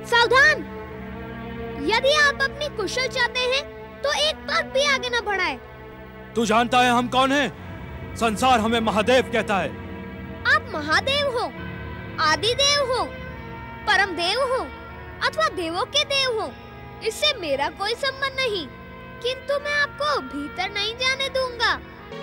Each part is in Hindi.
सावधान! यदि आप अपनी कुशल चाहते हैं तो एक पग भी आगे न बढ़ाए। तू जानता है हम कौन हैं? संसार हमें महादेव कहता है। आप महादेव हो, आदिदेव हो, परम देव हो अथवा देवों के देव हो, इससे मेरा कोई संबंध नहीं, किंतु मैं आपको भीतर नहीं जाने दूंगा।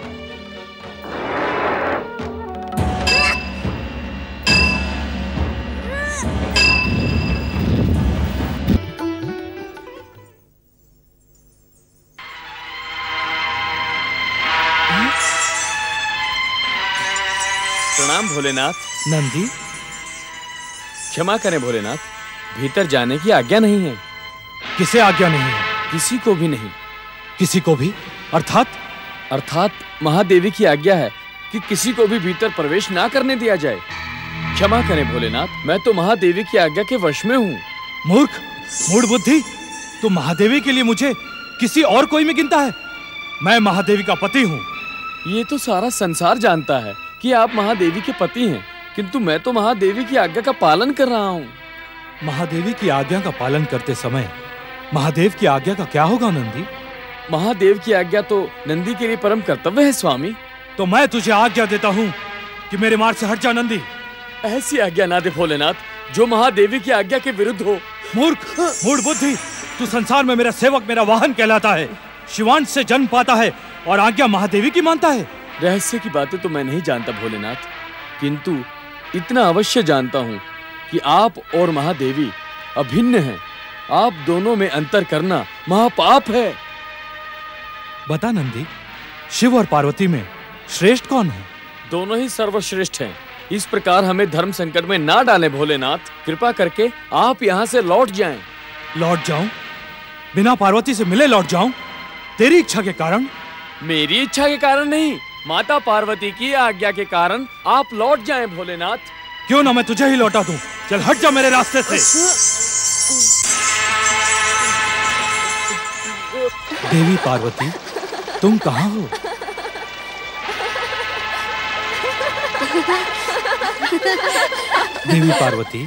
प्रणाम भोलेनाथ। नंदी, क्षमा करें भोलेनाथ, भीतर जाने की आज्ञा नहीं है। किसे आज्ञा नहीं है? किसी को भी नहीं। किसी को भी? अर्थात महादेवी की आज्ञा है कि किसी को भी भीतर प्रवेश ना करने दिया जाए। क्षमा करें भोलेनाथ, मैं तो महादेवी की आज्ञा के वश में हूँ। मूर्ख, मूढ़ बुद्धि, तू महादेवी के लिए मुझे किसी और कोई में गिनता है? मैं महादेवी का पति हूँ। ये तो सारा संसार जानता है कि आप महादेवी के पति हैं, किंतु मैं तो महादेवी की आज्ञा का पालन कर रहा हूँ। महादेवी की आज्ञा का पालन करते समय महादेव की आज्ञा का क्या होगा नंदी? महादेव की आज्ञा तो नंदी के लिए परम कर्तव्य है स्वामी। तो मैं तुझे आज्ञा देता हूँ कि मेरे मार्ग से हट जा नंदी। ऐसी आज्ञा ना दे भोलेनाथ जो महादेवी की आज्ञा के विरुद्ध हो। मूर्ख, मूढ़ बुद्धि, तू संसार में मेरा सेवक, मेरा वाहन कहलाता है, शिवांश से जन्म पाता है और आज्ञा महादेवी की मानता है। रहस्य की बातें तो मैं नहीं जानता भोलेनाथ, किंतु इतना अवश्य जानता हूँ कि आप और महादेवी अभिन्न हैं। आप दोनों में अंतर करना महापाप है। बता नंदी, शिव और पार्वती में श्रेष्ठ कौन है? दोनों ही सर्वश्रेष्ठ हैं। इस प्रकार हमें धर्म संकट में ना डालें भोलेनाथ। कृपा करके आप यहाँ से लौट जाएं। लौट जाऊं? बिना पार्वती से मिले लौट जाऊं? तेरी इच्छा के कारण? मेरी इच्छा के कारण नहीं, माता पार्वती की आज्ञा के कारण आप लौट जाएं भोलेनाथ। क्यों ना मैं तुझे ही लौटा दूं। चल हट जा मेरे रास्ते से। देवी पार्वती, तुम कहाँ हो? देवी पार्वती,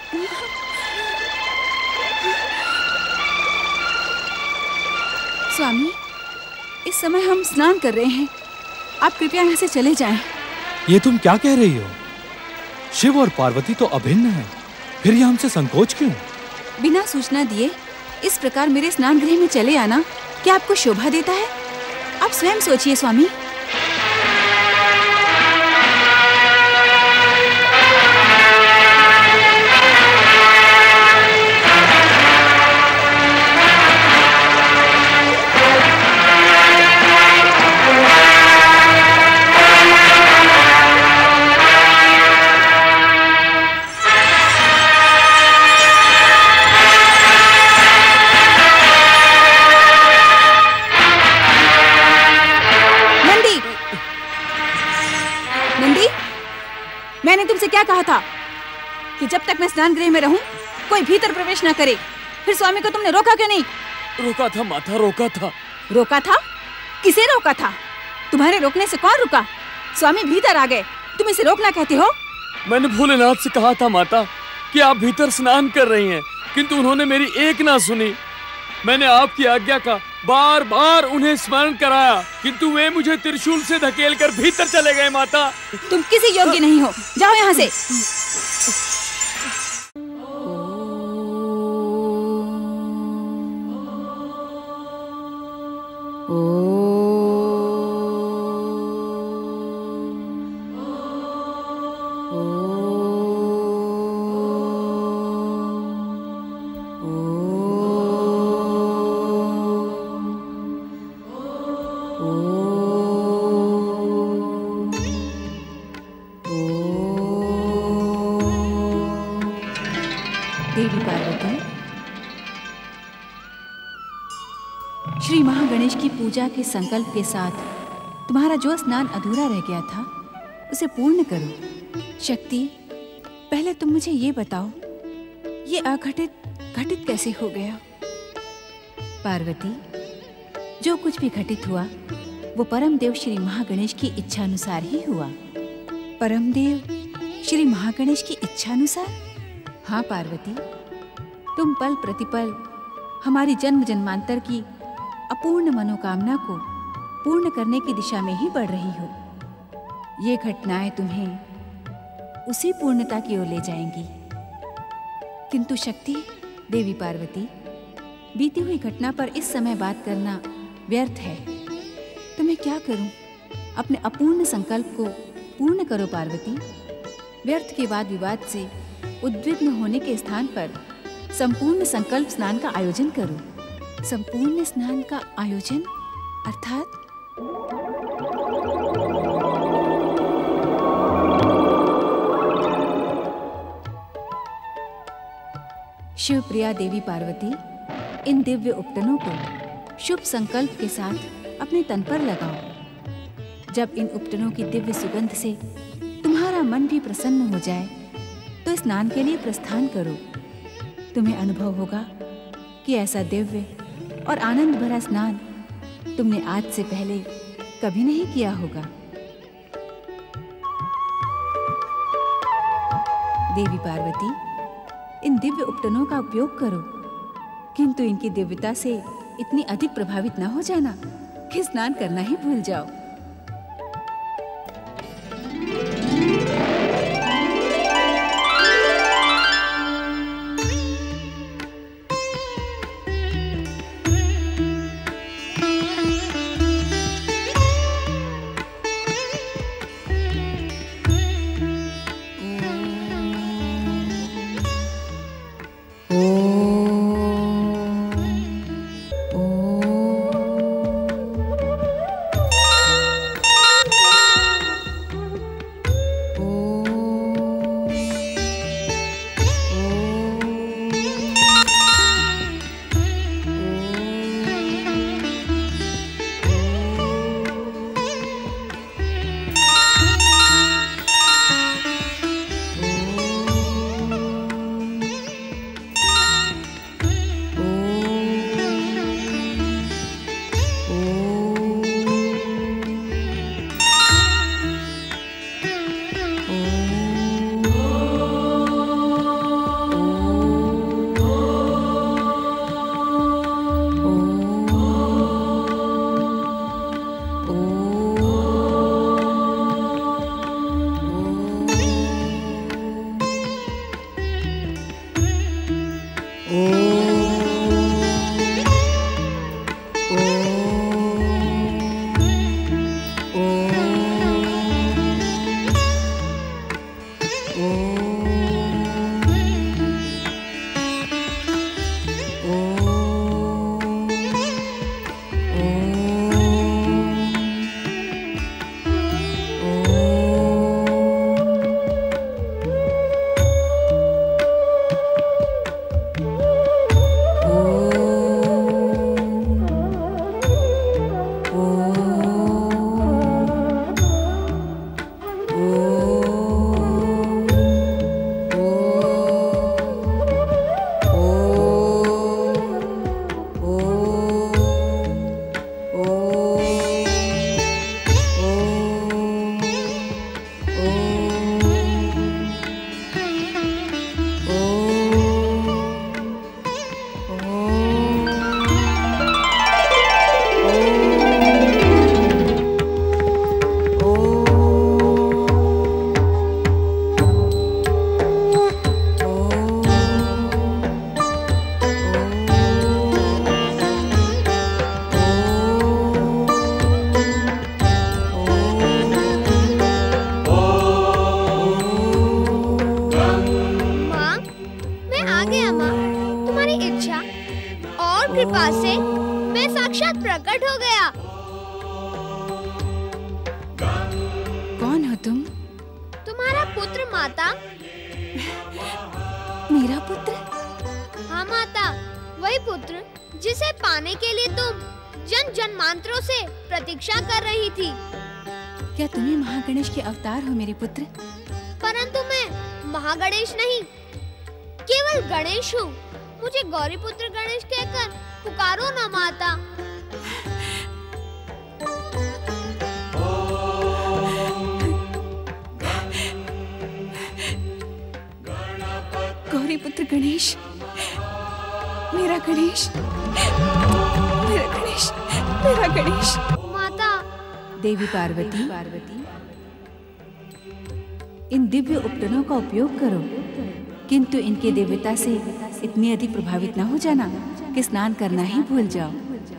स्वामी, इस समय हम स्नान कर रहे हैं, आप कृपया यहाँ से चले जाएं। ये तुम क्या कह रही हो? शिव और पार्वती तो अभिन्न हैं, फिर ये हमसे संकोच क्यों? बिना सूचना दिए इस प्रकार मेरे स्नान गृह में चले आना क्या आपको शोभा देता है? आप स्वयं सोचिए स्वामी। मैंने तुमसे क्या कहा था कि जब तक मैं स्नान गृह में रहूं कोई भीतर प्रवेश न करे। फिर स्वामी को तुमने रोका क्यों नहीं? रोका था माता, रोका था। रोका था? किसे रोका था? तुम्हारे रोकने से कौन रुका? स्वामी भीतर आ गए, तुम इसे रोकना कहते हो? मैंने भोलेनाथ से कहा था माता कि आप भीतर स्नान कर रही हैं, किंतु उन्होंने मेरी एक ना सुनी। मैंने आपकी आज्ञा का बार बार उन्हें स्मरण कराया, किंतु वे मुझे त्रिशूल से धकेलकर भीतर चले गए माता। तुम किसी योग्य नहीं हो, जाओ यहाँ से। देवी पार्वती, श्री महागणेश की पूजा के संकल्प के साथ तुम्हारा जो स्नान अधूरा रह गया था उसे पूर्ण करो। शक्ति, पहले तुम मुझे ये बताओ, ये अघटित घटित कैसे हो गया? पार्वती, जो कुछ भी घटित हुआ वो परम देव श्री महागणेश की इच्छा अनुसार ही हुआ। परम देव श्री महागणेश की इच्छा अनुसार? हाँ पार्वती, तुम पल प्रतिपल हमारी जन्म जन्मांतर की अपूर्ण मनोकामना को पूर्ण करने की दिशा में ही बढ़ रही हो। ये घटनाएं तुम्हें उसी पूर्णता की ओर ले जाएंगी। किंतु शक्ति, देवी पार्वती, बीती हुई घटना पर इस समय बात करना व्यर्थ है। तो मैं क्या करूं? अपने अपूर्ण संकल्प को पूर्ण करो पार्वती। व्यर्थ के वाद विवाद से उद्विग्न होने के स्थान पर संपूर्ण संकल्प स्नान का आयोजन करो। संपूर्ण स्नान का आयोजन अर्थात शिवप्रिया देवी पार्वती, इन दिव्य उपटनों को शुभ संकल्प के साथ अपने तन पर लगाओ। जब इन उपटनों की दिव्य सुगंध से तुम्हारा मन भी प्रसन्न हो जाए तो स्नान के लिए प्रस्थान करो। तुम्हें अनुभव होगा कि ऐसा दिव्य और आनंद भरा स्नान तुमने आज से पहले कभी नहीं किया होगा। देवी पार्वती, इन दिव्य उपटनों का उपयोग करो, किंतु इनकी दिव्यता से इतनी अधिक प्रभावित न हो जाना कि स्नान करना ही भूल जाओ। कृपा से मैं साक्षात प्रकट हो गया। कौन हो तुम? तुम्हारा पुत्र माता। मेरा पुत्र? हाँ माता, वही पुत्र जिसे पाने के लिए तुम जन जन्मांतरों से प्रतीक्षा कर रही थी। क्या तुम्हें महागणेश के अवतार हो मेरे पुत्र? परंतु मैं महागणेश नहीं, केवल गणेश हूँ। मुझे गौरी पुत्र गणेश कहकर पुकारो ना माता। गौरी पुत्र गणेश, मेरा गणेश, मेरा गणेश, मेरा गणेश। माता। देवी पार्वती, इन दिव्य उपकरणों का उपयोग करो, किंतु इनके दिव्यता से इतनी अधिक प्रभावित न हो जाना कि स्नान करना ही भूल जाओ।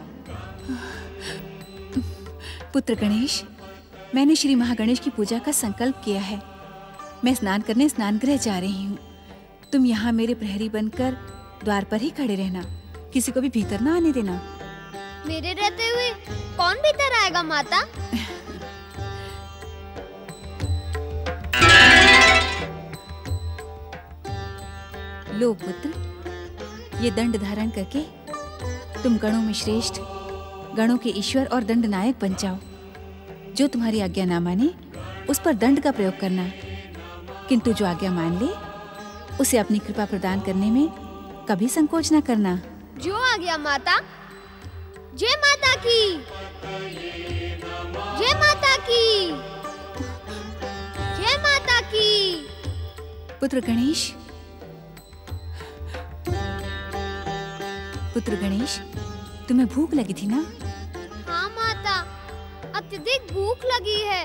पुत्र गणेश, मैंने श्री महागणेश की पूजा का संकल्प किया है। मैं स्नान करने स्नानगृह जा रही हूँ। तुम यहाँ मेरे प्रहरी बनकर द्वार पर ही खड़े रहना, किसी को भी भीतर ना आने देना। मेरे रहते हुए कौन भीतर आएगा माता? लो पुत्र, ये दंड धारण करके तुम गणों में श्रेष्ठ, गणों के ईश्वर और दंड नायक बन जाओ। जो तुम्हारी आज्ञा ना माने उस पर दंड का प्रयोग करना, किंतु जो आज्ञा मान ले उसे अपनी कृपा प्रदान करने में कभी संकोच न करना। जो आ गया माता। जय माता की, जय माता की, जय माता की। पुत्र गणेश, पुत्र गणेश, तुम्हें भूख लगी थी ना? हाँ माता, अत्यधिक भूख लगी है।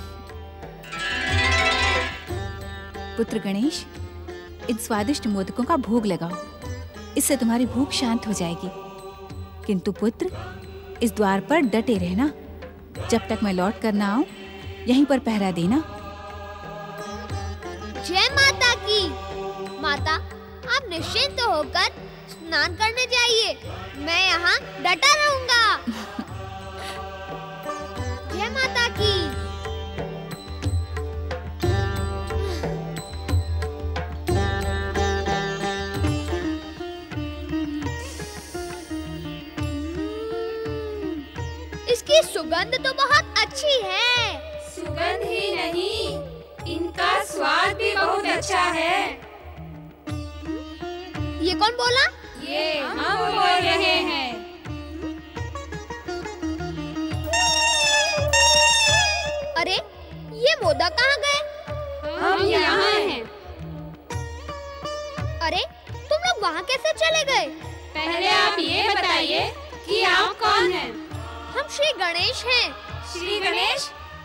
पुत्र गणेश, इन स्वादिष्ट मोदकों का भोग लगाओ, इससे तुम्हारी भूख शांत हो जाएगी। किंतु पुत्र, इस द्वार पर डटे रहना, जब तक मैं लौट कर ना आऊं, यहीं पर पहरा देना। जय माता की। माता, आप निश्चिंत होकर स्नान करने जाइए, मैं यहाँ डटा रहूंगा। जय माता की। इसकी सुगंध तो बहुत अच्छी है। सुगंध ही नहीं, इनका स्वाद भी बहुत अच्छा है। ये कौन बोला? ये हम बोल रहे हैं। अरे, ये मोदक कहाँ गए? हम यहाँ हैं। अरे, तुम लोग वहाँ कैसे चले गए? पहले आप ये बताइए कि आप कौन हैं? हम श्री गणेश हैं। श्री गणेश?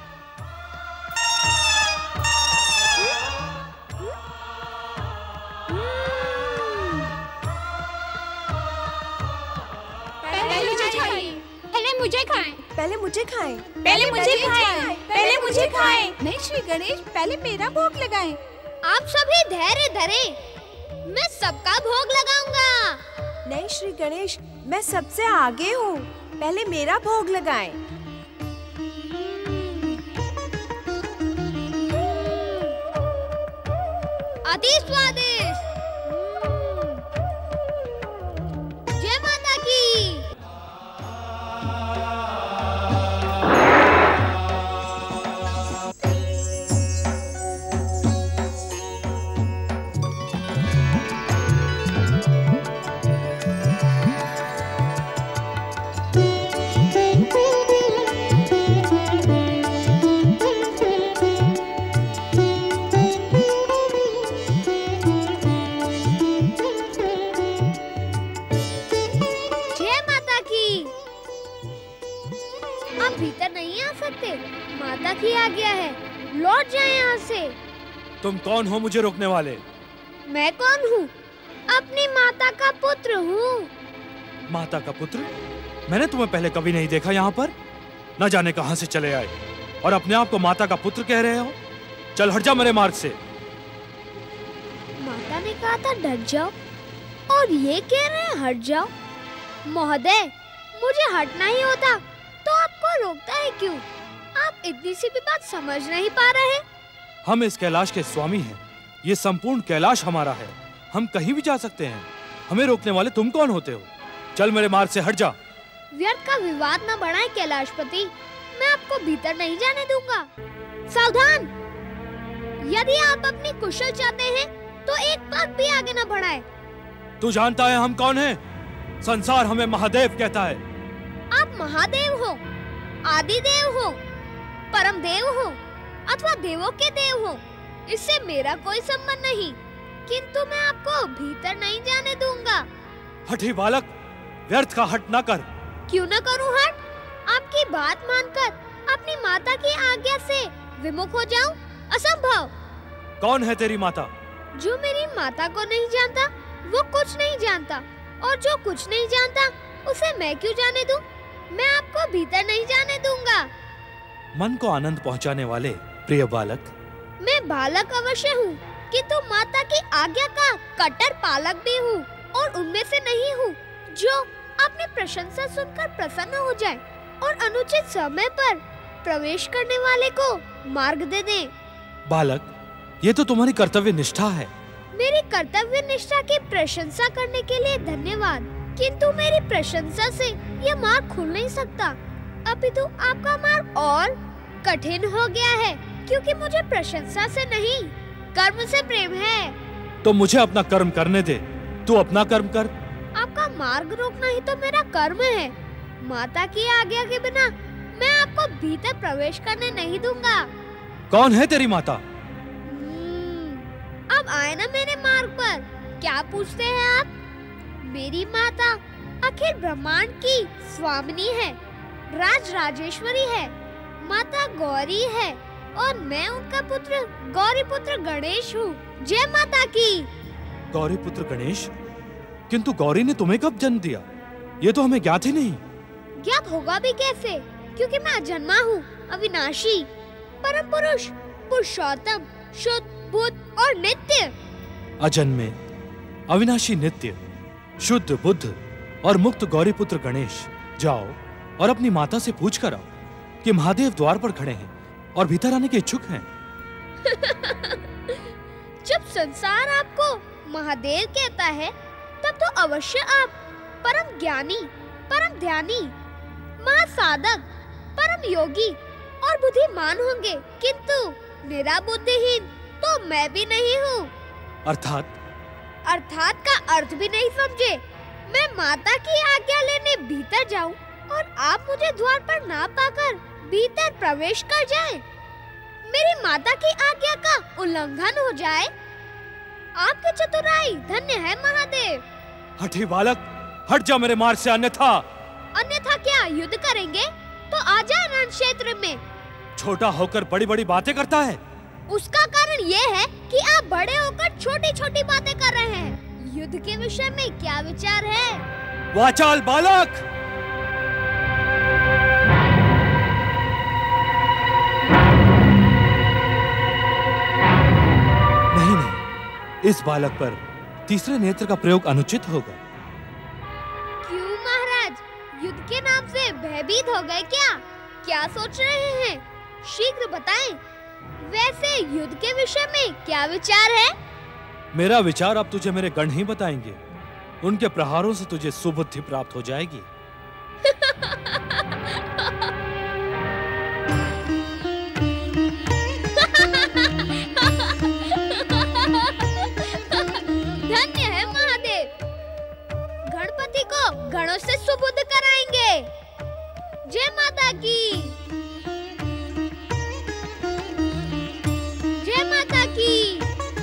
पहले मुझे खाएं। पहले मुझे खाएं। पहले मुझे खाएं। पहले मुझे खाएं। नहीं श्री गणेश, पहले मेरा भोग लगाएं। आप सभी धैर्य धरें, मैं सबका भोग लगाऊंगा। नहीं श्री गणेश, मैं सबसे आगे हूँ, पहले मेरा भोग लगाएं। अति स्वादिष्ट। जय माता की। भीतर नहीं आ सकते, माता की आज्ञा है, लौट जाएं यहाँ से। तुम कौन हो मुझे रोकने वाले? मैं कौन हूँ? अपनी माता का पुत्र हूँ। माता का पुत्र? मैंने तुम्हें पहले कभी नहीं देखा यहाँ पर। न जाने कहाँ से चले आए और अपने आप को माता का पुत्र कह रहे हो। चल हट जा मेरे मार्ग से। माता ने कहा था डट जाओ और ये कह रहे हैं हट जाओ। महोदय, मुझे हटना ही होता तो आपको रोकता है क्यों? आप इतनी सी भी बात समझ नहीं पा रहे। हम इस कैलाश के स्वामी हैं। ये संपूर्ण कैलाश हमारा है। हम कहीं भी जा सकते हैं। हमें रोकने वाले तुम कौन होते हो? चल मेरे मार्ग से हट जा। व्यर्थ का विवाद न बढ़ाएं कैलाशपति, मैं आपको भीतर नहीं जाने दूंगा। सावधान! यदि आप अपनी कुशल चाहते हैं तो एक पग भी आगे न बढ़ाएं। तू जानता है हम कौन हैं? संसार हमें महादेव कहता है। आप महादेव हो, आदिदेव हो, परम देव हो अथवा देवों के देव हो, इससे मेरा कोई संबंध नहीं, किंतु मैं आपको भीतर नहीं जाने दूंगा। हठी बालक, व्यर्थ का हट ना कर। क्यों न करूं हट? आपकी बात मानकर अपनी माता की आज्ञा से विमुख हो जाऊं? असंभव। कौन है तेरी माता? जो मेरी माता को नहीं जानता वो कुछ नहीं जानता, और जो कुछ नहीं जानता उसे मैं क्यों जाने दूं? मैं आपको भीतर नहीं जाने दूंगा। मन को आनंद पहुंचाने वाले प्रिय बालक, मैं बालक अवश्य हूँ, किंतु माता की आज्ञा का कट्टर पालक भी हूँ, और उनमें से नहीं हूँ जो अपनी प्रशंसा सुनकर प्रसन्न हो जाए और अनुचित समय पर प्रवेश करने वाले को मार्ग दे दे। बालक, ये तो तुम्हारी कर्तव्य निष्ठा है। मेरी कर्तव्य निष्ठा की प्रशंसा करने के लिए धन्यवाद, किंतु मेरी प्रशंसा से यह मार्ग खुल नहीं सकता। अभी तो आपका मार्ग और कठिन हो गया है, क्योंकि मुझे प्रशंसा से नहीं कर्म से प्रेम है। तो मुझे अपना कर्म करने दे, तू अपना कर्म कर। आपका मार्ग रोकना ही तो मेरा कर्म है। माता की आज्ञा के बिना मैं आपको भीतर प्रवेश करने नहीं दूंगा। कौन है तेरी माता? अब आए ना मेरे मार्ग पर। क्या पूछते हैं आप? मेरी माता अखिल ब्रह्मांड की स्वामिनी है, राज राजेश्वरी है, माता गौरी है, और मैं उनका पुत्र गौरी पुत्र गणेश हूँ। जय माता की। गौरी पुत्र गणेश? किंतु गौरी ने तुम्हें कब जन्म दिया? ये तो हमें ज्ञात ही नहीं। ज्ञात होगा भी कैसे, क्योंकि मैं अजन्मा हूँ, अविनाशी, परम पुरुष, पुरुषोत्तम, शुद्ध, बुद्ध और नित्य। अजन्मे, अविनाशी, नित्य, शुद्ध, बुद्ध और मुक्त गौरी पुत्र गणेश, जाओ और अपनी माता से पूछ कर आओ कि महादेव द्वार पर खड़े हैं और भीतर आने के इच्छुक हैं। जब संसार आपको महादेव कहता है, तब तो अवश्य आप परम ज्ञानी, परम ध्यानी, महासाधक, परम योगी और बुद्धिमान होंगे, किंतु मेरा बुद्धिहीन तो मैं भी नहीं हूँ। अर्थात का अर्थ भी नहीं समझे। मैं माता की आज्ञा लेने भीतर जाऊँ और आप मुझे द्वार पर ना पाकर भीतर प्रवेश कर जाएं। मेरी माता की आज्ञा का उल्लंघन हो जाए। आपकी चतुराई धन्य है महादेव। हठी बालक, हट जा मेरे मार्ग से, अन्यथा। अन्यथा क्या युद्ध करेंगे? तो आ जाए रण क्षेत्र में। छोटा होकर बड़ी बड़ी बातें करता है। उसका कारण ये है कि आप बड़े होकर छोटी छोटी बातें कर रहे हैं। युद्ध के विषय में क्या विचार है? वाचाल बालक! नहीं, इस बालक पर तीसरे नेत्र का प्रयोग अनुचित होगा। क्यों महाराज, युद्ध के नाम से भयभीत हो गए क्या? क्या सोच रहे हैं? शीघ्र बताएं। वैसे युद्ध के विषय में क्या विचार है? मेरा विचार अब तुझे मेरे गण ही बताएंगे। उनके प्रहारों से तुझे सुबुद्धि प्राप्त हो जाएगी। धन्य है महादेव, गणपति को गणों से सुबुद्ध कराएंगे। जय माता की। जय माता की।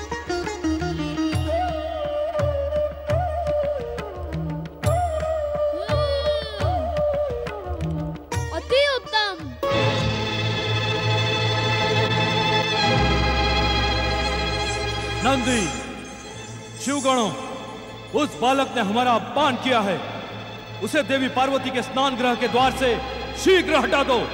अति उत्तम। नंदी, शिवगणों, उस बालक ने हमारा अपमान किया है। उसे देवी पार्वती के स्नान गृह के द्वार से शीघ्र हटा दो।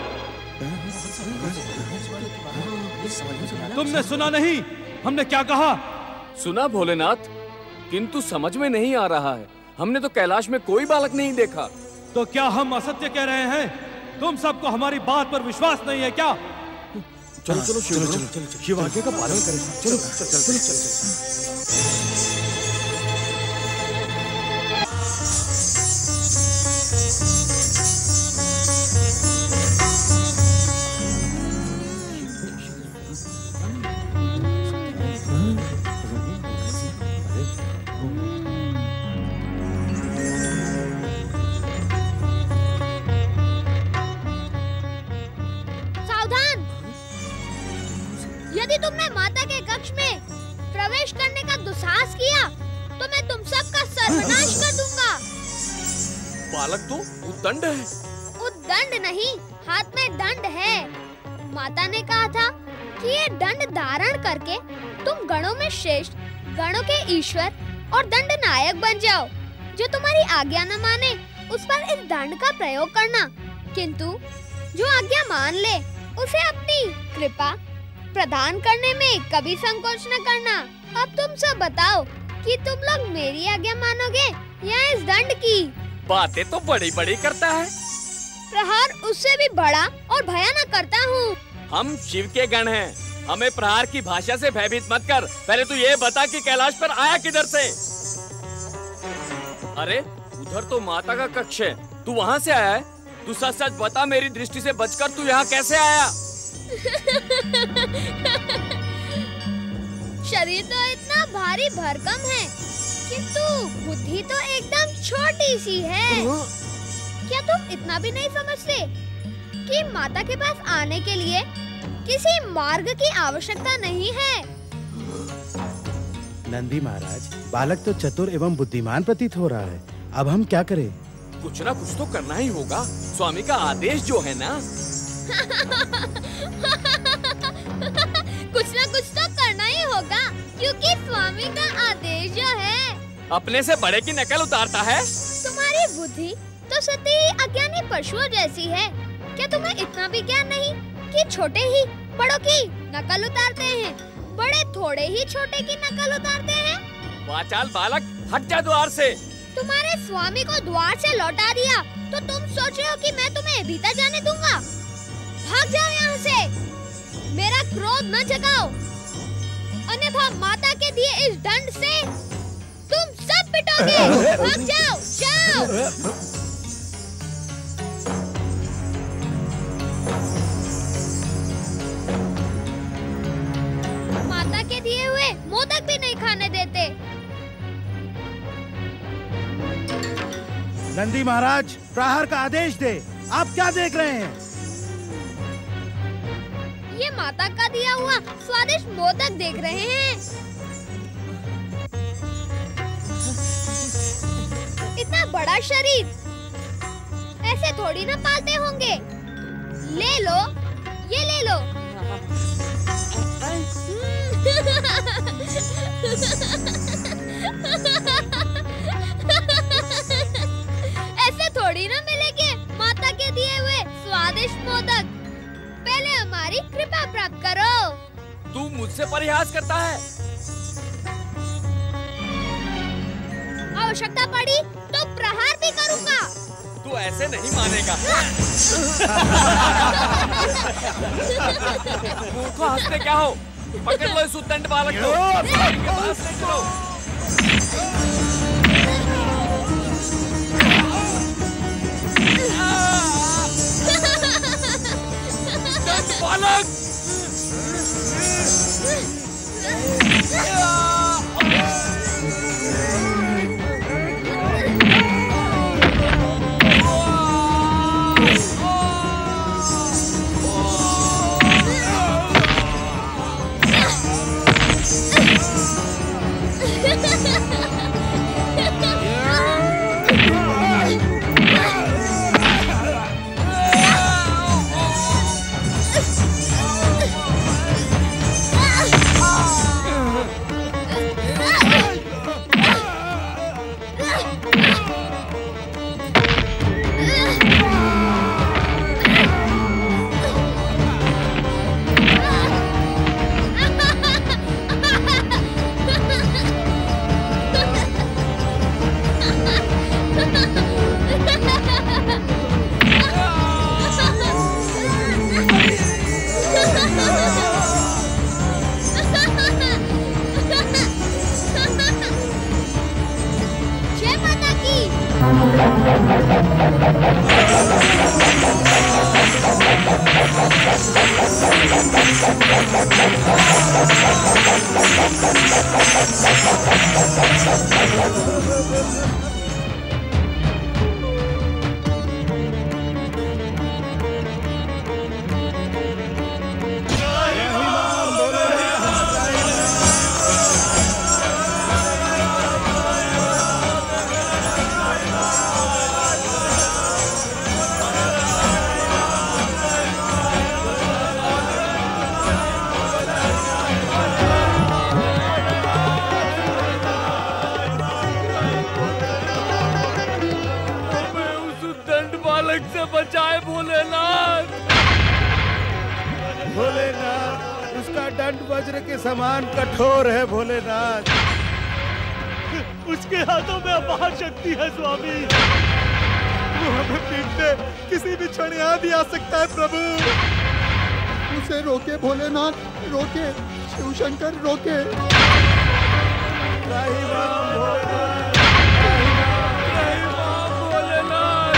तुमने सुना नहीं हमने क्या कहा? सुना भोलेनाथ, किंतु समझ में नहीं आ रहा है। हमने तो कैलाश में कोई बालक नहीं देखा। तो क्या हम असत्य कह रहे हैं? तुम सबको हमारी बात पर विश्वास नहीं है क्या? चलो चलो शिव आज्ञा का पालन करें। चलो चलो चलो चलो। यदि तुमने माता के कक्ष में प्रवेश कर बालक तो उद्दंड है। उद्दंड नहीं, हाथ में दंड है। माता ने कहा था कि ये दंड धारण करके तुम गणों में श्रेष्ठ, गणों के ईश्वर और दंड नायक बन जाओ। जो तुम्हारी आज्ञा न माने उस पर इस दंड का प्रयोग करना, किंतु जो आज्ञा मान ले उसे अपनी कृपा प्रदान करने में कभी संकोच न करना। अब तुम सब बताओ कि तुम लोग मेरी आज्ञा मानोगे या इस दंड की? बातें तो बड़ी बड़ी करता है। प्रहार उससे भी बड़ा और भयानक करता हूँ। हम शिव के गण हैं, हमें प्रहार की भाषा से भयभीत मत कर। पहले तू ये बता कि कैलाश पर आया किधर से? अरे उधर तो माता का कक्ष है, तू वहाँ से आया है? तू सच सच बता, मेरी दृष्टि से बचकर तू यहाँ कैसे आया? शरीर तो इतना भारी भरकम है, किंतु बुद्धि तो एकदम छोटी सी है। क्या तुम इतना भी नहीं समझते कि माता के पास आने के लिए किसी मार्ग की आवश्यकता नहीं है? नंदी महाराज, बालक तो चतुर एवं बुद्धिमान प्रतीत हो रहा है। अब हम क्या करें? कुछ ना कुछ तो करना ही होगा, स्वामी का आदेश जो है ना। कुछ ना कुछ तो करना ही होगा, क्योंकि स्वामी का आदेश जो है। अपने से बड़े की नकल उतारता है। तुम्हारी बुद्धि तो सती अज्ञानी पशुओं जैसी है। क्या तुम्हें इतना भी ज्ञान नहीं कि छोटे ही बड़ों की नकल उतारते हैं, बड़े थोड़े ही छोटे की नकल उतारते हैं? वाचाल बालक, हट जा द्वार से। तुम्हारे स्वामी को द्वार से लौटा दिया तो तुम सोच रहे हो कि मैं तुम्हें भीतर जाने दूंगा? भाग जाओ यहाँ से, मेरा क्रोध न जगाओ, अन्यथा माता के दिए इस दंड से तुम सब पिटोगे। भाग जाओ, जाओ। माता के दिए हुए मोदक भी नहीं खाने देते। नंदी महाराज, प्रहार का आदेश दे। आप क्या देख रहे हैं? ये माता का दिया हुआ स्वादिष्ट मोदक देख रहे हैं। इतना बड़ा शरीर ऐसे थोड़ी ना पालते होंगे। ले लो, ये ले लो। ऐसे थोड़ी ना मिलेंगे माता के दिए हुए स्वादिष्ट मोदक। पहले हमारी कृपा प्राप्त करो। तू मुझसे परिहास करता है? आवश्यकता पड़ी तो प्रहार भी करूंगा। तू ऐसे नहीं मानेगा। मूर्खों, हंसते क्या हो? पकड़ लो इस उद्दंड बालक को, इनके पास ले चलो। बालक! से बचाए भोलेनाथ। भोलेनाथ, उसका दंड वज्र के समान कठोर है भोलेनाथ। उसके हाथों में अपार शक्ति है स्वामी। वो हमें पीटने किसी भी क्षण यहाँ भी आ सकता है प्रभु। उसे रोके भोलेनाथ, रोके शिव शंकर, रोके। राही राम भोलेनाथ, राही राम भोलेनाथ,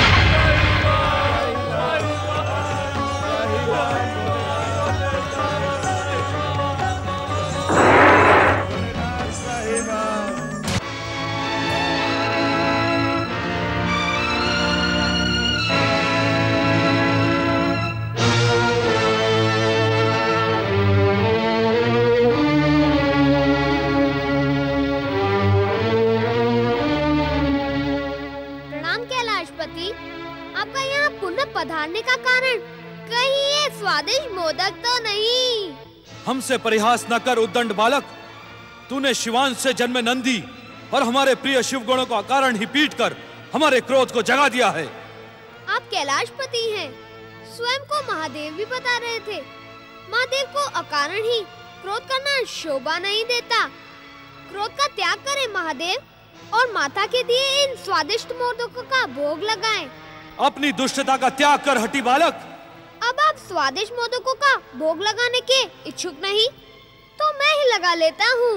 आपका यहाँ पुनः पधारने का कारण कहीं ये स्वादिष्ट मोदक तो नहीं? हमसे परिहास न कर उद्दंड बालक। तूने शिवांश से जन्मे नंदी और हमारे प्रिय शिव गणों को अकारण ही पीट कर हमारे क्रोध को जगा दिया है। आप कैलाशपति हैं, स्वयं को महादेव भी बता रहे थे। महादेव को अकारण ही क्रोध करना शोभा नहीं देता। क्रोध का त्याग करें महादेव और माता के दिए इन स्वादिष्ट मोदकों का भोग लगाएं। अपनी दुष्टता का त्याग कर हटी बालक। अब आप स्वादिष्ट मोदकों का भोग लगाने के इच्छुक नहीं तो मैं ही लगा लेता हूँ।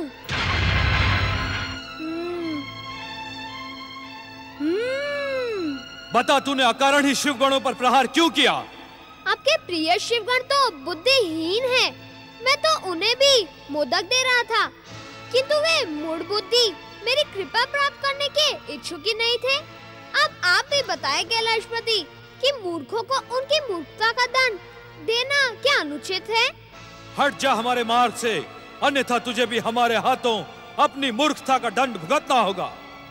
बता, तूने अकारण ही शिव गणों पर प्रहार क्यों किया? आपके प्रिय शिवगण तो बुद्धिहीन हैं। मैं तो उन्हें भी मोदक दे रहा था, किंतु वे मूढ़ बुद्धि मेरी कृपा प्राप्त करने के इच्छुक ही नहीं थे। अब आप भी बताएं कैलाशपति कि मूर्खों को उनकी मूर्खता का दंड देना क्या अनुचित है? हट जा हमारे मार्ग से, अन्यथा तुझे भी हमारे हाथों अपनी मूर्खता का दंड भुगतना होगा।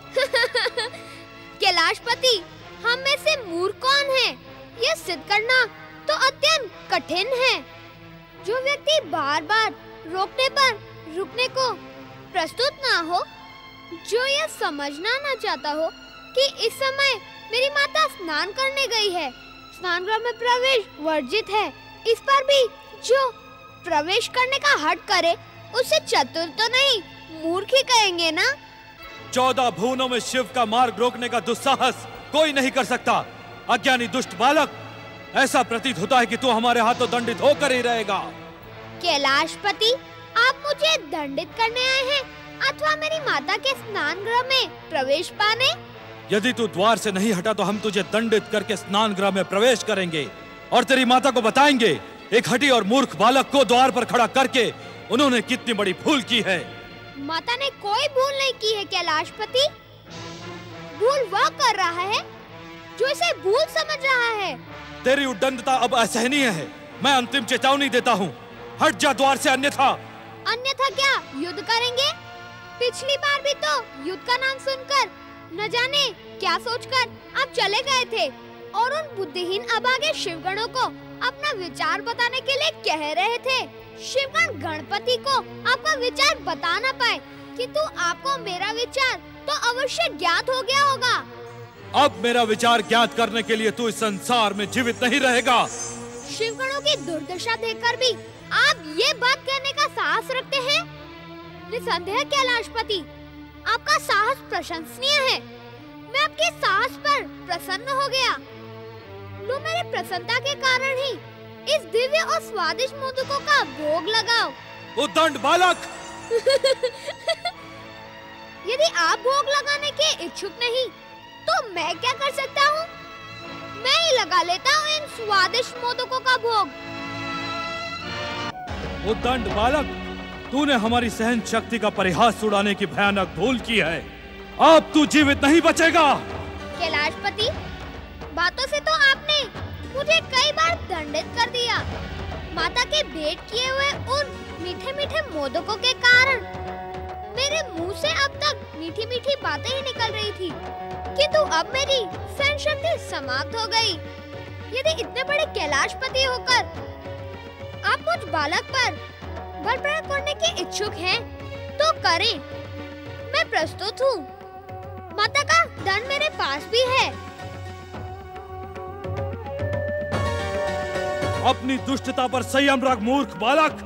कैलाशपति, हम में से मूर्ख कौन है, यह सिद्ध करना तो अत्यंत कठिन है। जो व्यक्ति बार बार रोकने पर रुकने को प्रस्तुत ना हो, जो यह समझना न चाहता हो कि इस समय मेरी माता स्नान करने गई है, स्नान गृह में प्रवेश वर्जित है, इस पर भी जो प्रवेश करने का हठ करे उसे चतुर तो नहीं मूर्ख ही कहेंगे ना। 14 भुवनों में शिव का मार्ग रोकने का दुस्साहस कोई नहीं कर सकता। अज्ञानी दुष्ट बालक, ऐसा प्रतीत होता है कि तू हमारे हाथों दंडित होकर ही रहेगा। कैलाशपति, आप मुझे दंडित करने आए हैं अथवा मेरी माता के स्नान गृह में प्रवेश पाने? यदि तू द्वार से नहीं हटा तो हम तुझे दंडित करके स्नान गृह में प्रवेश करेंगे और तेरी माता को बताएंगे एक हठी और मूर्ख बालक को द्वार पर खड़ा करके उन्होंने कितनी बड़ी भूल की है। माता ने कोई भूल नहीं की है कैलाशपति। भूल वह कर रहा है जो इसे भूल समझ रहा है। तेरी उद्दंडता अब असहनीय है। मैं अंतिम चेतावनी देता हूँ, हट जा द्वार से, अन्यथा। अन्यथा क्या युद्ध करेंगे? पिछली बार भी तो युद्ध का नाम सुनकर न जाने क्या सोचकर आप चले गए थे और उन बुद्धिहीन अभागे शिवगणों को अपना विचार बताने के लिए कह रहे थे। शिवगण गणपति को आपका विचार बता न पाए, किंतु आपको मेरा विचार तो अवश्य ज्ञात हो गया होगा। अब मेरा विचार ज्ञात करने के लिए तू इस संसार में जीवित नहीं रहेगा। शिवगणों की दुर्दशा देखकर भी आप ये बात कहने का साहस रखते हैं? निसंदेह कैलाशपति, आपका साहस प्रशंसनीय है। मैं आपके साहस पर प्रसन्न हो गया। लो, मेरी प्रसन्नता के कारण ही इस दिव्य और स्वादिष्ट मोदकों का भोग लगाओ। उद्दंड बालक! यदि आप भोग लगाने के इच्छुक नहीं तो मैं क्या कर सकता हूँ? मैं ही लगा लेता हूँ इन स्वादिष्ट मोदकों का भोग। उद्दंड बालक, तूने हमारी सहन शक्ति का परिहास उड़ाने की भयानक भूल की है। अब तू जीवित नहीं बचेगा। कैलाशपति, बातों से तो आपने मुझे कई बार दंडित कर दिया। माता के भेंट किए हुए उन मीठे मीठे मोदकों के कारण मेरे मुंह से अब तक मीठी मीठी बातें ही निकल रही थी, किंतु अब मेरी सहन शक्ति समाप्त हो गई। यदि इतने बड़े कैलाशपति होकर आप मुझ बालक पर बल प्रयोग करने के इच्छुक हैं, तो करें, मैं प्रस्तुत हूँ। माता का दंड मेरे पास भी है। अपनी दुष्टता पर संयम रख मूर्ख बालक।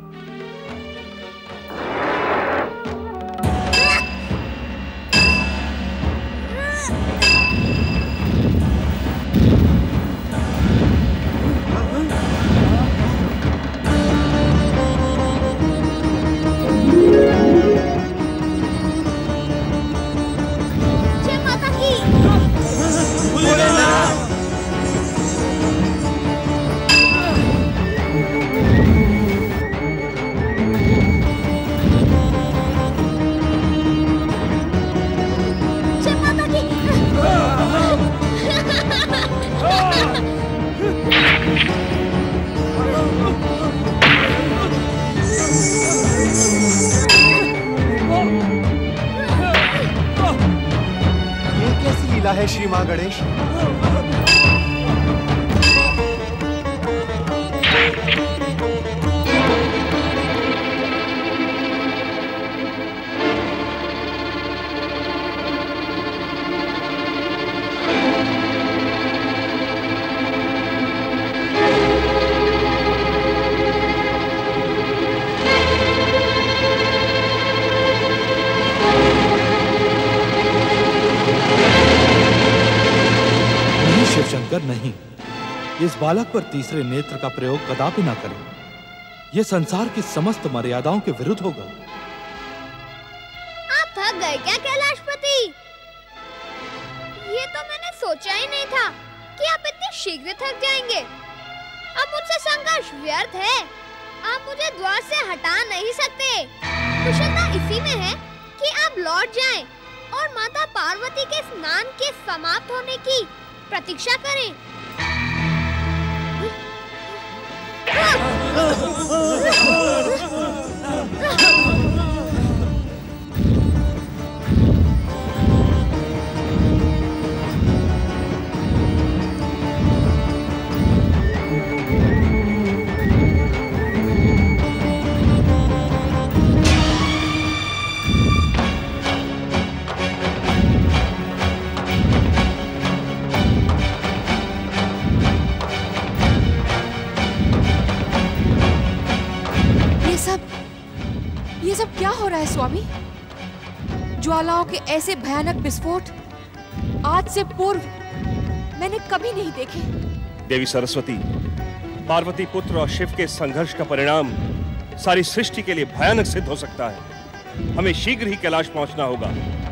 है श्री मां गणेश। शिवशंकर नहीं, इस बालक पर तीसरे नेत्र का प्रयोग कदापि ना करें। यह संसार की समस्त मर्यादाओं के विरुद्ध होगा। आप थक गए क्या कैलाशपति? ये तो मैंने सोचा ही नहीं था कि आप इतने शीघ्र थक जाएंगे। अब मुझसे संघर्ष व्यर्थ है। आप मुझे द्वार से हटा नहीं सकते। कुशलता इसी में है कि आप लौट जाएं और माता पार्वती के स्नान के समाप्त होने की प्रतीक्षा करें। ये सब क्या हो रहा है स्वामी? ज्वालाओं के ऐसे भयानक विस्फोट आज से पूर्व मैंने कभी नहीं देखे। देवी सरस्वती, पार्वती पुत्र और शिव के संघर्ष का परिणाम सारी सृष्टि के लिए भयानक सिद्ध हो सकता है। हमें शीघ्र ही कैलाश पहुंचना होगा।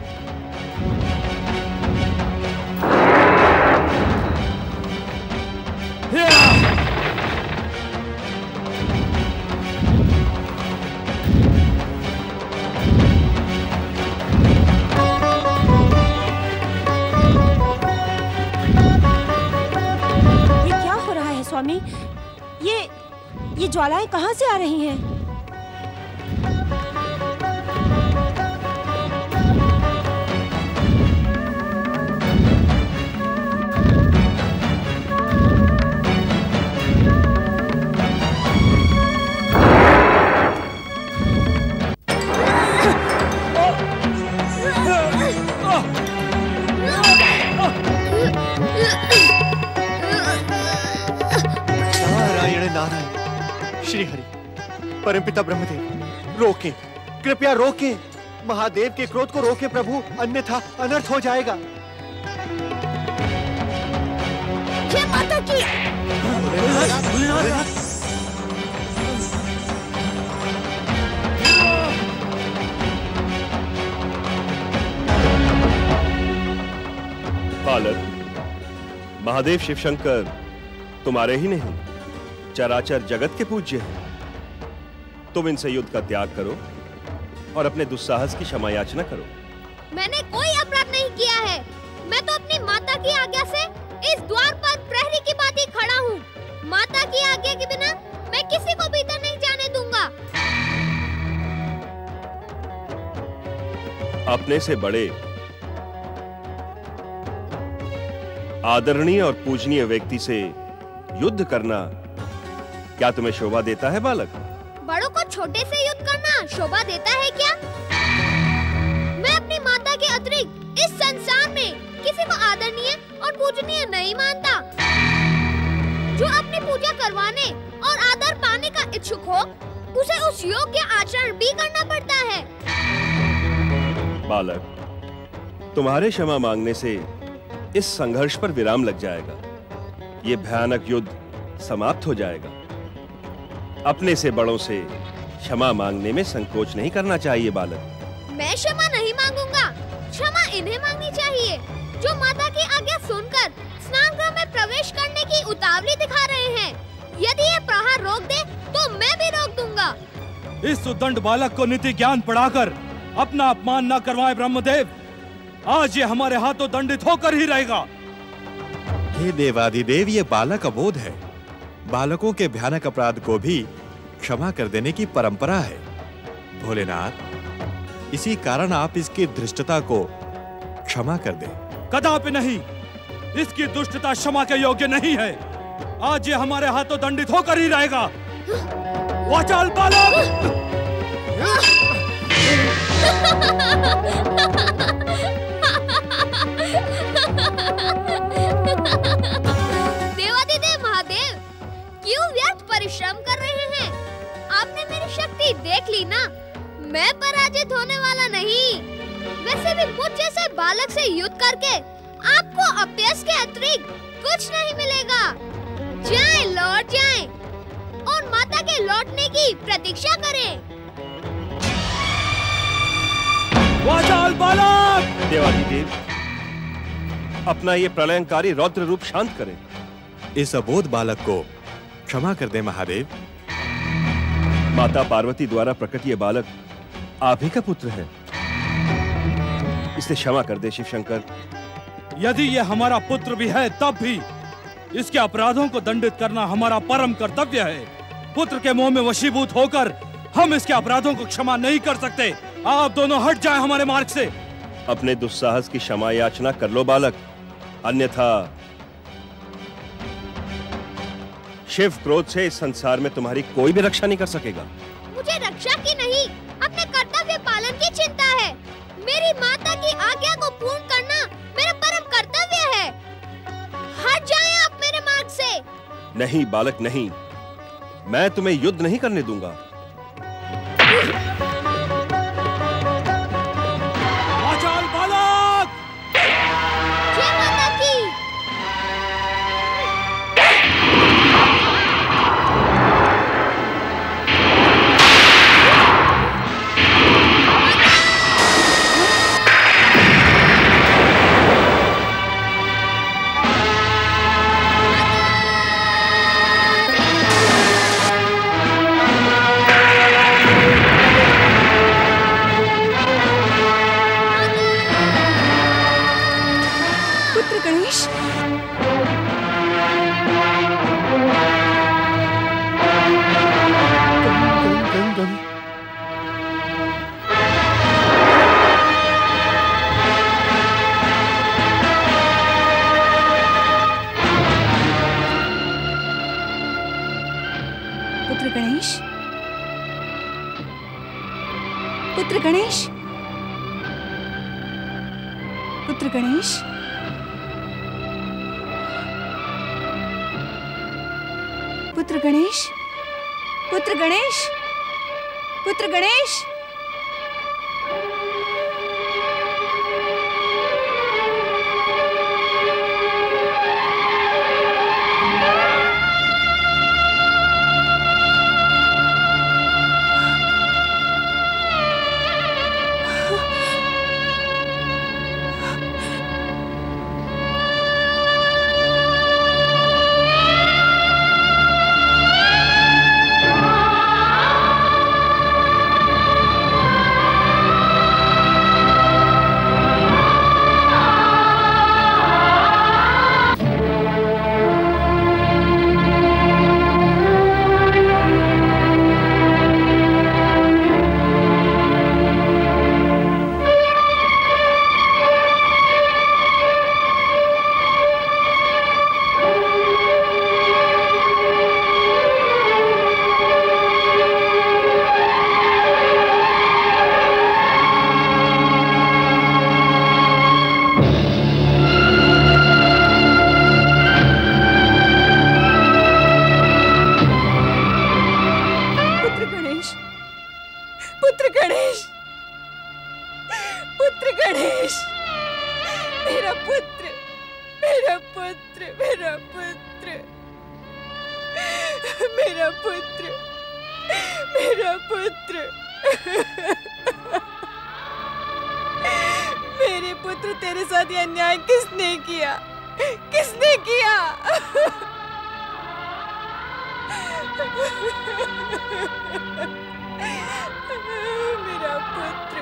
स्वामी, ये ज्वालाएं कहाँ से आ रही हैं? परमपिता ब्रह्मदेव, रोके, कृपया रोके। महादेव के क्रोध को रोके प्रभु, अन्यथा अनर्थ हो जाएगा। जय माता की। बालक, महादेव शिवशंकर तुम्हारे ही नहीं, चराचर जगत के पूज्य हैं। तुम इनसे युद्ध का त्याग करो और अपने दुस्साहस की क्षमा याचना करो। मैंने कोई अपराध नहीं किया है। मैं तो अपनी माता की आज्ञा से इस द्वार पर प्रहरी की बात ही खड़ा हूँ। माता की आज्ञा के बिना मैं किसी को भीतर नहीं जाने दूंगा। अपने से बड़े आदरणीय और पूजनीय व्यक्ति से युद्ध करना क्या तुम्हें शोभा देता है बालक? बड़ों को छोटे से युद्ध करना शोभा देता है क्या? मैं अपनी माता के अतिरिक्त इस संसार में किसी को आदरणीय और पूजनीय नहीं मानता। जो अपनी पूजा करवाने और आदर पाने का इच्छुक हो, उसे उस योग्य आचरण भी करना पड़ता है। बालक, तुम्हारे क्षमा मांगने से इस संघर्ष पर विराम लग जाएगा। ये भयानक युद्ध समाप्त हो जाएगा। अपने से बड़ों से क्षमा मांगने में संकोच नहीं करना चाहिए बालक। मैं क्षमा नहीं मांगूंगा, क्षमा इन्हें मांगनी चाहिए, जो माता की आज्ञा सुनकर स्नानगृह में प्रवेश करने की उतावली दिखा रहे हैं। यदि ये प्रहार रोक दे, तो मैं भी रोक दूंगा। इस उद्दंड बालक को नीति ज्ञान पढ़ाकर अपना अपमान न करवाए ब्रह्मदेव। आज ये हमारे हाथों दंडित होकर ही रहेगा। हे देवाधिदेव, ये बालक अबोध है। बालकों के भयानक अपराध को भी क्षमा कर देने की परंपरा है। भोलेनाथ, इसी कारण आप इसकी धृष्टता को क्षमा कर दें। कदापि नहीं, इसकी दुष्टता क्षमा के योग्य नहीं है। आज ये हमारे हाथों दंडित होकर ही रहेगा। वाचाल बालक! देवाधिदेव महादेव, क्यों व्यर्थ परिश्रम कर रहे हैं? आपने मेरी शक्ति देख ली ना? मैं पराजित होने वाला नहीं। वैसे भी मुझ जैसे बालक से युद्ध करके आपको अपयश के अतिरिक्त कुछ नहीं मिलेगा। जाएं, लौट जाएं और माता के लौटने की प्रतीक्षा करें। वाचाल बालक! देवाधिदेव, अपना ये प्रलयंकारी रौद्र रूप शांत करें। इस अबोध बालक को क्षमा कर दे महादेव। माता पार्वती द्वारा प्रकट ये बालक आप ही का पुत्र है। इसे क्षमा कर दे शिव शंकर। यदि ये हमारा पुत्र भी है, तब भी इसके अपराधों को दंडित करना हमारा परम कर्तव्य है। पुत्र के मोह में वशीभूत होकर हम इसके अपराधों को क्षमा नहीं कर सकते। आप दोनों हट जाएं हमारे मार्ग से। अपने दुस्साहस की क्षमा याचना कर लो बालक, अन्यथा शिव क्रोध से इस संसार में तुम्हारी कोई भी रक्षा नहीं कर सकेगा। मुझे रक्षा की नहीं, अपने कर्तव्य पालन की चिंता है। मेरी माता की आज्ञा को पूर्ण करना मेरा परम कर्तव्य है। हट जाएं आप मेरे मार्ग से। नहीं बालक नहीं, मैं तुम्हें युद्ध नहीं करने दूंगा। वाचाल बालक! जय माता की। गणेश, पुत्र गणेश, पुत्र गणेश, पुत्र गणेश, पुत्र गणेश, पुत्र गणेश, पुत्र गणेश। पुत्र, मेरा पुत्र, मेरा पुत्र, मेरा पुत्र, मेरा पुत्र। मेरे पुत्र, तेरे साथ ये अन्याय किसने किया? किसने किया? मेरा पुत्र।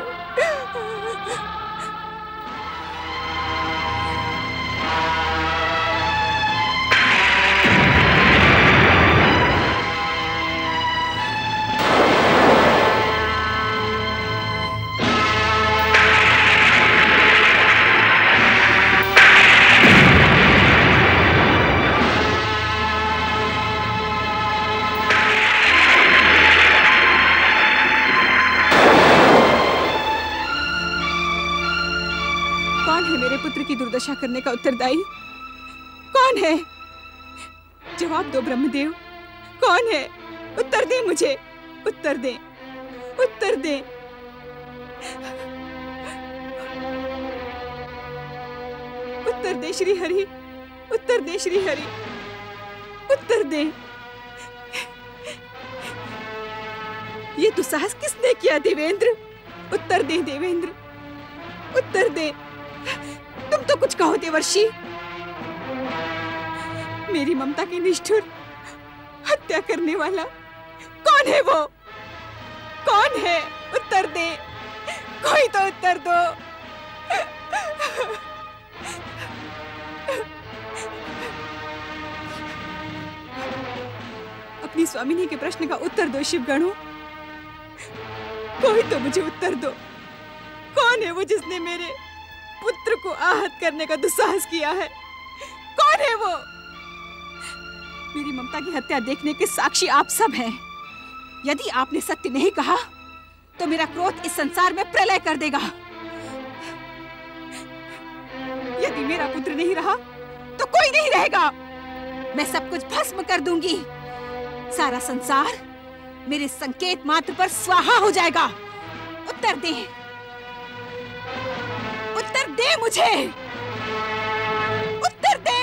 पुत्र की दुर्दशा करने का उत्तरदायी कौन है? जवाब दो ब्रह्मदेव, कौन है? उत्तर दे मुझे, उत्तर दे, उत्तर दे। उत्तर दे श्री हरि, उत्तर दे श्री हरि, उत्तर दे। ये दुस्साहस किसने किया देवेंद्र? उत्तर दे देवेंद्र, उत्तर दे। तुम तो कुछ कहो देवर्षि। मेरी ममता की निष्ठुर हत्या करने वाला कौन है? वो कौन है? उत्तर दे, कोई तो उत्तर दो। अपनी स्वामिनी के प्रश्न का उत्तर दो शिवगणों, कोई तो मुझे उत्तर दो। कौन है वो जिसने मेरे पुत्र को आहत करने का दुस्साहस किया है? कौन है वो? मेरी ममता की हत्या देखने के साक्षी आप सब हैं। यदि आपने सत्य नहीं कहा तो मेरा क्रोध इस संसार में प्रलय कर देगा। यदि मेरा पुत्र नहीं रहा तो कोई नहीं रहेगा। मैं सब कुछ भस्म कर दूंगी। सारा संसार मेरे संकेत मात्र पर स्वाहा हो जाएगा। उत्तर दे, उत्तर दे मुझे, उत्तर दे।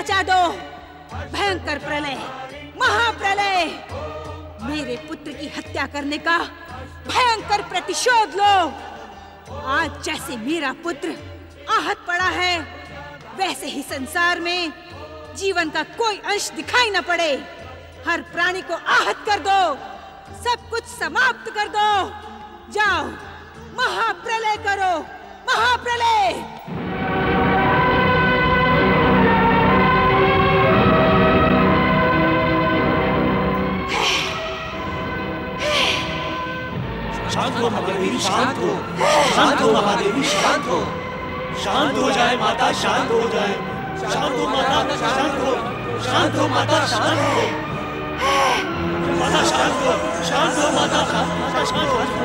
मचा दो, भयंकर प्रलय, महाप्रलय। मेरे पुत्र की हत्या करने का भयंकर प्रतिशोध लो। आज जैसे मेरा पुत्र आहत पड़ा है, वैसे ही संसार में जीवन का कोई अंश दिखाई न पड़े। हर प्राणी को आहत कर दो, सब कुछ समाप्त कर दो। जाओ, महाप्रलय करो, महाप्रलय। शांत हो महादेवी, शांत हो, शांत हो महादेवी, शांत हो, शांत हो जाए माता, शांत हो जाए, शांत हो माता, शांत हो, शांत हो माता, शांत हो, माता शांत हो, शांत हो माता, शांत हो।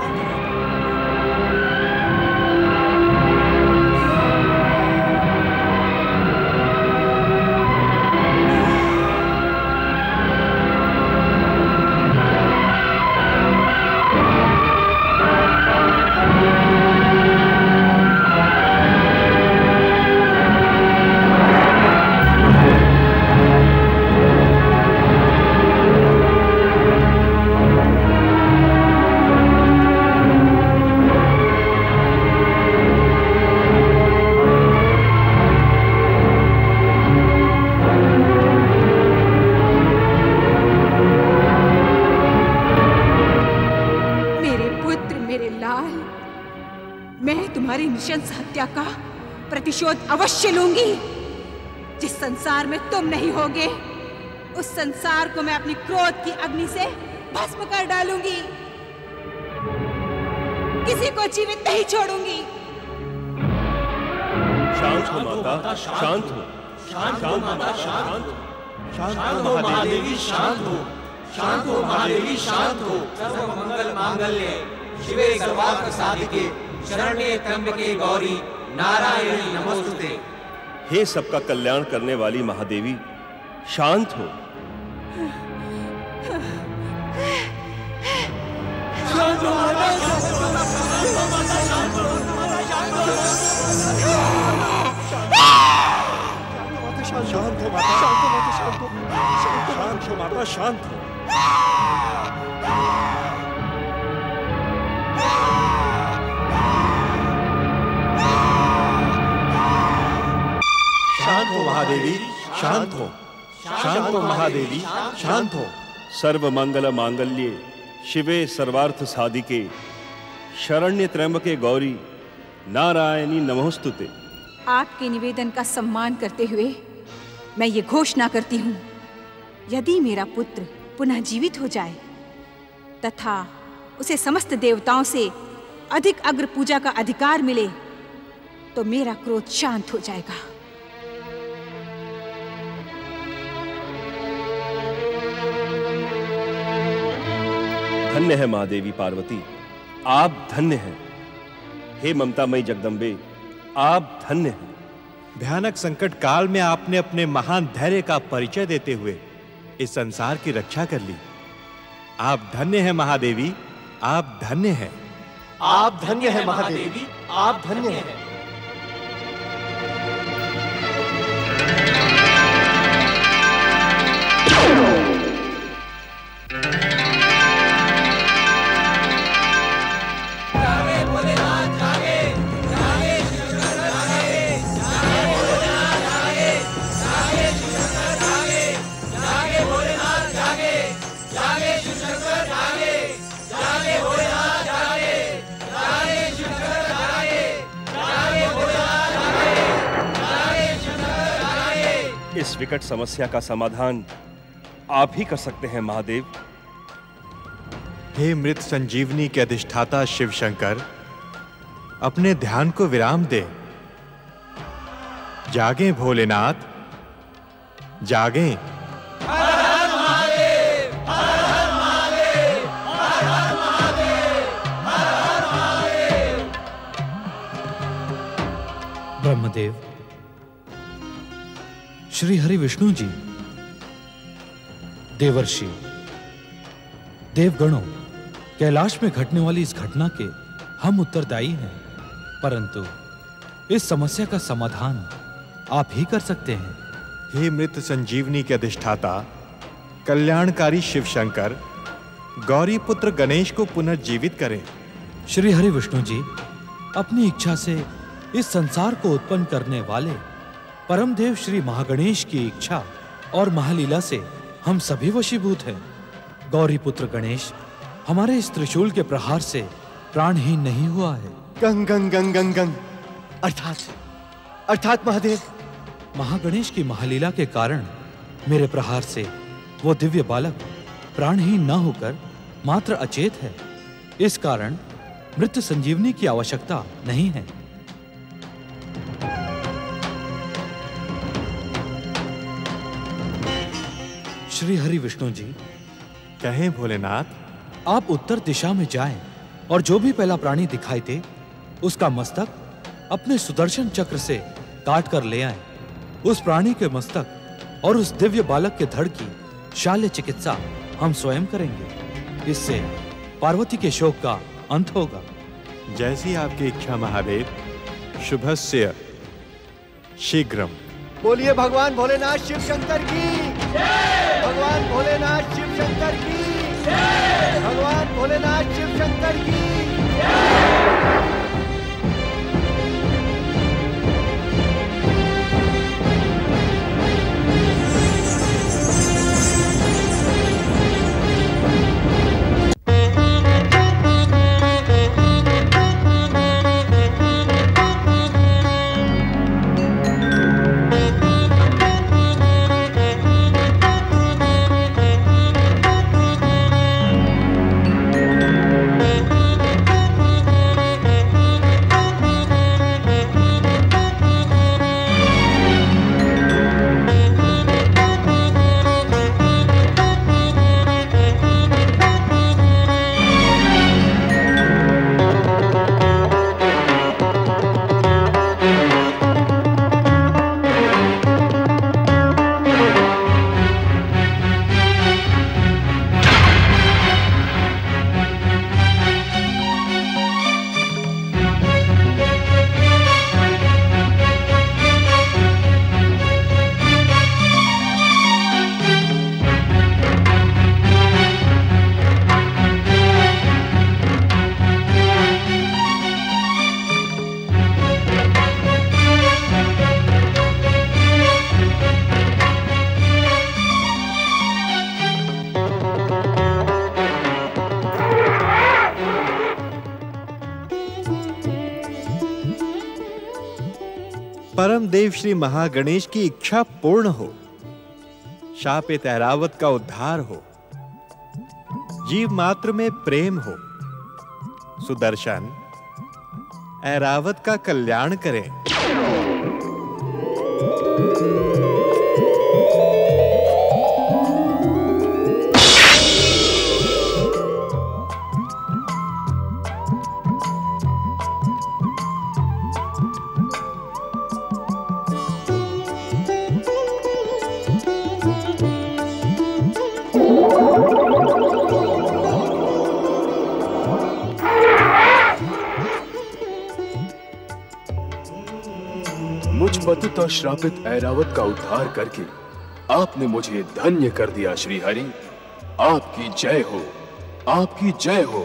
नृशंस हत्या का प्रतिशोध अवश्य लूंगी। जिस संसार में तुम नहीं होगे, उस संसार को मैं अपनी क्रोध की अग्नि से भस्म कर डालूंगी। किसी को जीवित नहीं छोड़ूंगी। शांत हो माता, शांत हो, शांत हो माता, शांत हो, शांत हो महादेवी, शांत हो, शांत हो महादेवी, शांत हो। सर्व मंगल मांगल्ये शिवे सर्वार्थ साधिके शरण्ये त्र्यंबके गौरी नारायणी नमोस्तुते। हे सबका कल्याण करने वाली महादेवी, शांत हो। शांत हो माता, शांत हो, शांत हो, शांत हो माता, शांत हो, शांत हो माता, शांत हो। शांत हो महादेवी, शांत हो, शांत हो महादेवी, शांत हो। सर्व मंगल मांगल्ये शिवे सर्वार्थ साधिके शरण्य त्र्यंबके गौरी नारायणी नमोस्तुते। आपके निवेदन का सम्मान करते हुए मैं ये घोषणा करती हूँ, यदि मेरा पुत्र पुनः जीवित हो जाए तथा उसे समस्त देवताओं से अधिक अग्र पूजा का अधिकार मिले, तो मेरा क्रोध शांत हो जाएगा। धन्य है महादेवी पार्वती, आप धन्य हैं। हे ममतामयी जगदम्बे, आप धन्य हैं। भयानक संकट काल में आपने अपने महान धैर्य का परिचय देते हुए इस संसार की रक्षा कर ली। आप धन्य हैं महादेवी, आप धन्य हैं। आप धन्य हैं महादेवी, आप धन्य हैं। इस विकट समस्या का समाधान आप ही कर सकते हैं महादेव। हे मृत संजीवनी के अधिष्ठाता शिव शंकर, अपने ध्यान को विराम दे। जागें भोलेनाथ, जागें। ब्रह्मदेव, श्री हरि विष्णु जी, देवर्षि, देवगणों, कैलाश में घटने वाली इस घटना के हम उत्तरदायी हैं, परंतु इस समस्या का समाधान आप ही कर सकते हैं। हे मृत संजीवनी के अधिष्ठाता, कल्याणकारी शिव शंकर, गौरी पुत्र गणेश को पुनर्जीवित करें। श्री हरि विष्णु जी, अपनी इच्छा से इस संसार को उत्पन्न करने वाले परमदेव श्री महागणेश की इच्छा और महालीला से हम सभी वशीभूत हैं। गौरी पुत्र गणेश हमारे इस त्रिशूल के प्रहार से प्राणहीन नहीं हुआ है। गंग गंग गंग गंग गंग अर्थात महादेव, महागणेश की महालीला के कारण मेरे प्रहार से वो दिव्य बालक प्राणहीन न होकर मात्र अचेत है। इस कारण मृत संजीवनी की आवश्यकता नहीं है। श्री हरि विष्णु जी, कहें भोलेनाथ। आप उत्तर दिशा में जाएं और जो भी पहला प्राणी दिखाई दे उसका मस्तक अपने सुदर्शन चक्र से काट कर ले आएं। उस प्राणी के मस्तक और उस दिव्य बालक के धड़ की शाल्य चिकित्सा हम स्वयं करेंगे। इससे पार्वती के शोक का अंत होगा। जैसी आपकी इच्छा महादेव। शुभस्य शीघ्रम। बोलिए भगवान भोलेनाथ शिव शंकर की, भगवान भोलेनाथ शिव शंकर की, भगवान भोलेनाथ शिव शंकर की। परमदेव श्री महागणेश की इच्छा पूर्ण हो, शापित ऐरावत का उद्धार हो, जीव मात्र में प्रेम हो। सुदर्शन ऐरावत का कल्याण करें। पतित और श्रापित ऐरावत का उद्धार करके आपने मुझे धन्य कर दिया श्री हरि। आपकी जय हो, आपकी जय हो।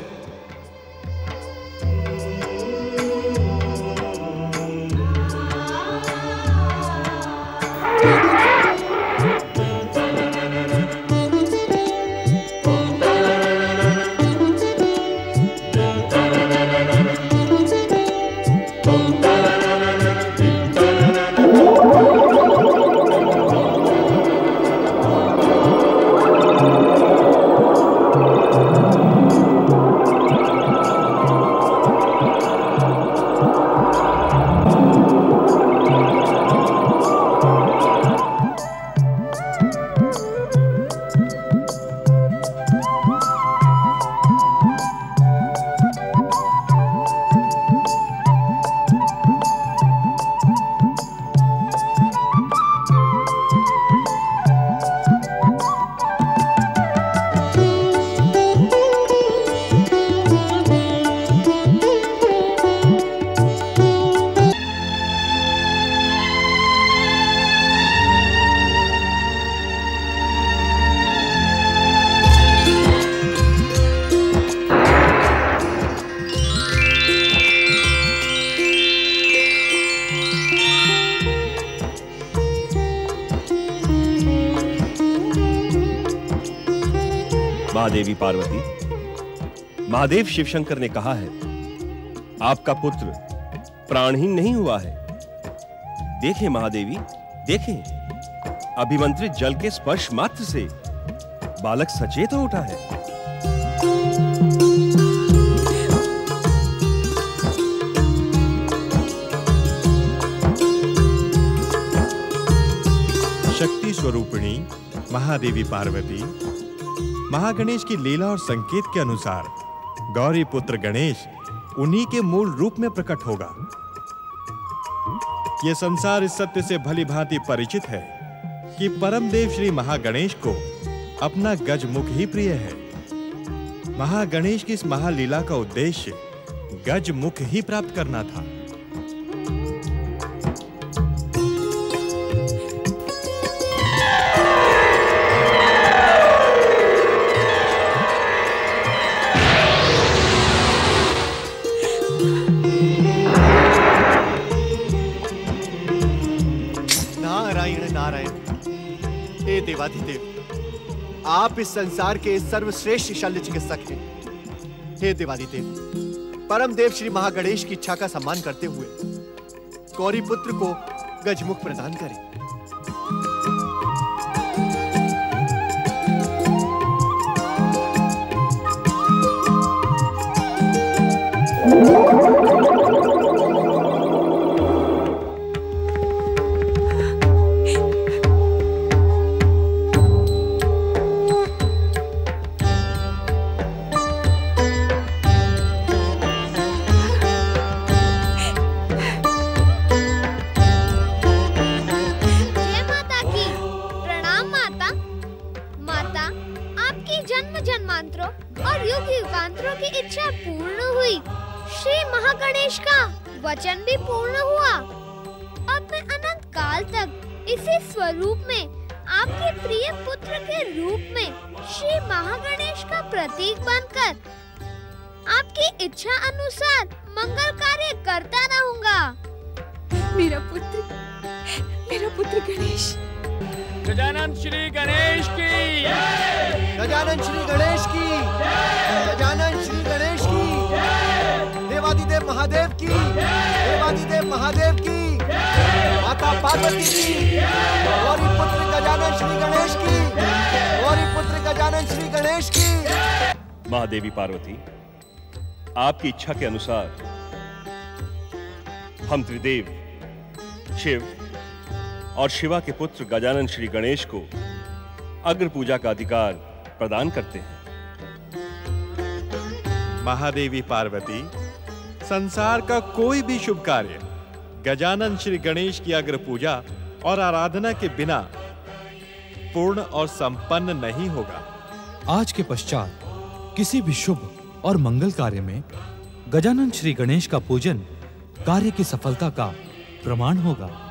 महादेवी पार्वती, महादेव शिवशंकर ने कहा है आपका पुत्र प्राणहीन नहीं हुआ है। देखें महादेवी, देखें, अभिमंत्रित जल के स्पर्श मात्र से बालक सचेत हो उठा है। शक्ति स्वरूपिणी महादेवी पार्वती, महागणेश की लीला और संकेत के अनुसार गौरी पुत्र गणेश उन्हीं के मूल रूप में प्रकट होगा। यह संसार इस सत्य से भली भांति परिचित है कि परम देव श्री महागणेश को अपना गजमुख ही प्रिय है। महागणेश की इस महालीला का उद्देश्य गजमुख ही प्राप्त करना था। हे देवाधिदेव, आप इस संसार के सर्वश्रेष्ठ शल्य चिकित्सक हैं। हे देवाधिदेव, परम देव श्री महागणेश की इच्छा का सम्मान करते हुए गौरी पुत्र को गजमुख प्रदान करें। वचन भी पूर्ण हुआ। अब मैं अनंत काल तक इसी स्वरूप में आपके प्रिय पुत्र के रूप में श्री महागणेश का प्रतीक बनकर आपकी इच्छा अनुसार मंगल कार्य करता रहूंगा। मेरा पुत्र गणेश। गजानन श्री गणेश की, गजानन श्री गणेश की, गजानन श्री गणेश की, देवादिदेव महादेव की, देवादिदेव महादेव की, माता पार्वती की, गौरी पुत्र गजानन श्री गणेश की, गौरी पुत्र गजानन श्री गणेश की। महादेवी पार्वती, आपकी इच्छा के अनुसार हम त्रिदेव शिव और शिवा के पुत्र गजानन श्री गणेश को अग्र पूजा का अधिकार प्रदान करते हैं। महादेवी पार्वती, संसार का कोई भी शुभ कार्य गजानन श्री गणेश की अग्र पूजा और आराधना के बिना पूर्ण और संपन्न नहीं होगा। आज के पश्चात किसी भी शुभ और मंगल कार्य में गजानन श्री गणेश का पूजन कार्य की सफलता का प्रमाण होगा।